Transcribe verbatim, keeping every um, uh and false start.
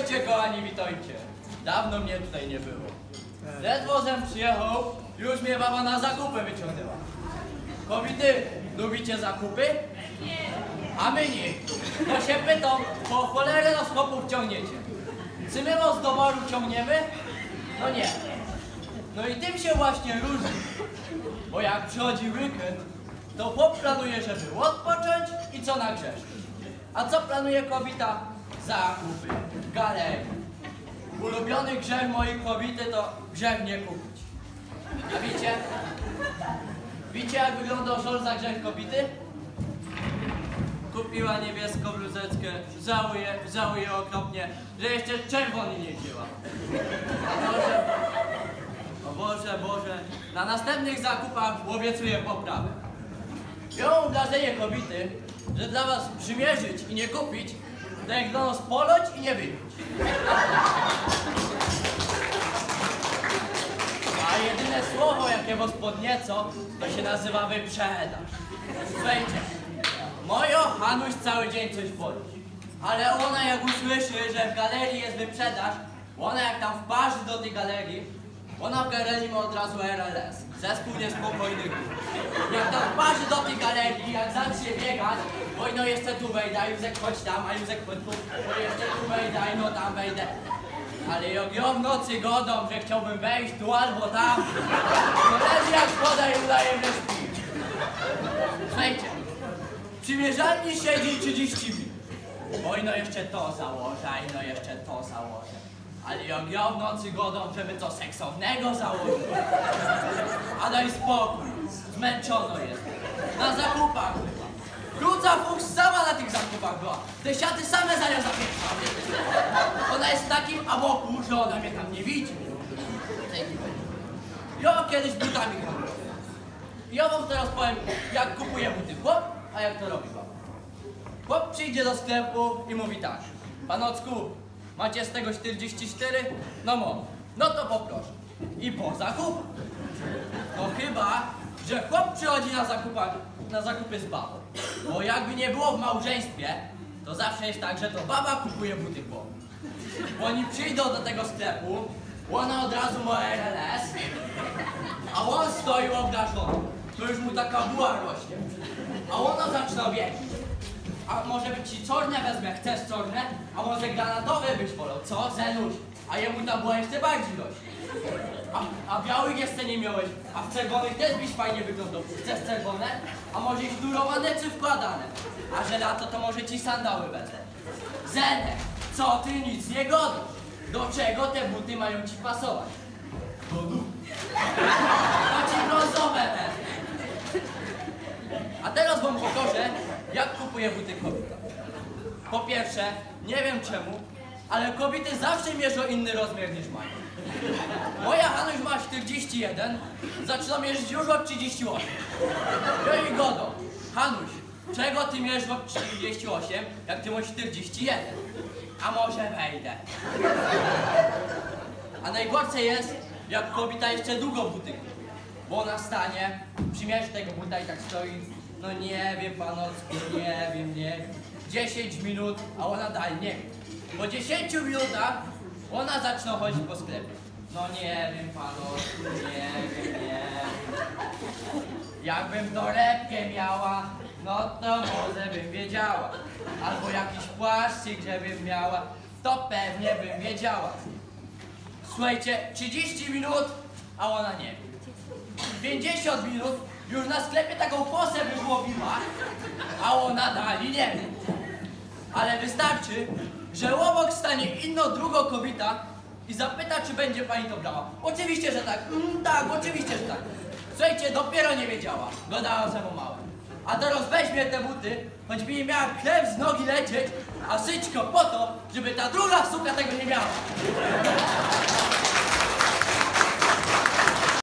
Witajcie, kochani, witajcie. Dawno mnie tutaj nie było. Ledwo zem przyjechał, już mnie baba na zakupy wyciągnęła. Kobiety, lubicie zakupy? Nie. A my nie. To się pytam, po cholerę nas chłopów ciągniecie. Czy my was do baru ciągniemy? No nie. No i tym się właśnie różni. Bo jak przychodzi weekend, to chłop planuje, żeby odpocząć i co na grzesz. A co planuje kobieta? Zakupy, galerie. Ulubiony grzech mojej kobiety to grzech nie kupić. A wiecie? Wiecie, jak wygląda żol za grzech kobiety? Kupiła niebieską bluzeczkę, żałuję, żałuję okropnie, że jeszcze czerwony nie wzięła. Boże, o Boże, Boże, na następnych zakupach obiecuję poprawę. Ja mam wrażenie kobiety, że dla was przymierzyć i nie kupić, to jak do nas poloć i nie wypić. A jedyne słowo, jakie was podnieco, to się nazywa wyprzedaż. Słuchajcie, moja Hanuś cały dzień coś boli. Ale ona jak usłyszy, że w galerii jest wyprzedaż, ona jak tam wparzy do tej galerii, ona w galerii ma od razu R L S, zespół niespokojnych. Jak tam wparzy do tej galerii, jak zacznie biegać, bo no jeszcze tu wejdę, a Józek chodź tam, a Józek chodź tu, bo jeszcze tu wejdę, i no tam wejdę. Ale jak ja w nocy godą, że chciałbym wejść tu albo tam, to leży jak woda i udaje, że śpi. Słuchajcie, w przymierzalni siedzi trzydzieści minut. Oj, no jeszcze to założę, i no jeszcze to założę. Ale jak ja w nocy godą, żeby to seksownego założyć. A daj spokój, zmęczono jest. Na zakupach była. Króca fuchs sama na tych zakupach była. Te siaty same za nią zapieprzały. Ona jest w takim amoku, że ona mnie tam nie widzi. Ja kiedyś butami handluję. Ja wam teraz powiem, jak kupuję buty chłop, a jak to robi baba. Chłop przyjdzie do sklepu i mówi tak: panocku, macie z tego czterdzieści cztery? No mam. No to poproszę. I po zakup. No chyba, że chłop przychodzi na, zakupach, na zakupy z babą. Bo jakby nie było w małżeństwie, to zawsze jest tak, że to baba kupuje buty chłopu. Bo oni przyjdą do tego sklepu, ona od razu ma R L S, a on stoi obdarzony. To już mu taka buła rośnie. A ona zaczyna biegać. A może być ci czarne wezmę, chcesz czarne? A może granatowe byś wolał, co? Zenuś. A jemu ta była jeszcze bardziej rośnie. A, a białych jeszcze nie miałeś, a w czerwonych też byś fajnie wyglądał. Chcesz czerwone? A może sznurowane czy wkładane? A że lato to może ci sandały wezmę. Zenek, co ty nic nie godzisz? Do czego te buty mają ci pasować? Do dupy. A ci brązowe wezmę. A teraz wam pokażę, jak kupuję buty kobieta. Po pierwsze, nie wiem czemu, ale kobiety zawsze mierzą inny rozmiar niż mają. Moja Hanuś ma czterdzieści jeden, zaczyna mierzyć już od trzydziestu ośmiu. Ja jej godą: Hanuś, czego ty mierzysz od trzydziestu ośmiu, jak ty masz czterdzieści jeden? A może wejdę. A najgorsze jest, jak kobieta jeszcze długo buty kupuje. Bo ona stanie, przymierzy tego buta i tak stoi. No nie wiem, panocku, nie wiem, nie wiem. dziesięć minut, a ona dalej nie wiem. Po dziesięciu minutach ona zaczyna chodzić po sklepie. No nie wiem, panocku, nie wiem, nie wiem. Jakbym torebkę miała, no to może bym wiedziała. Albo jakiś płaszczyk, żebym miała, to pewnie bym wiedziała. Słuchajcie, trzydzieści minut, a ona nie wie. pięćdziesiąt minut, już na sklepie taką kosę wyłowiła, a ona dalej nie wie. Ale wystarczy, że obok stanie inną drugą kobieta i zapyta, czy będzie pani to brała. Oczywiście, że tak. Mm, tak, oczywiście, że tak. Słuchajcie, dopiero nie wiedziała. Dodała za małe. A teraz weźmie te buty, choćby nie miała krew z nogi lecieć, a syćko po to, żeby ta druga suka tego nie miała.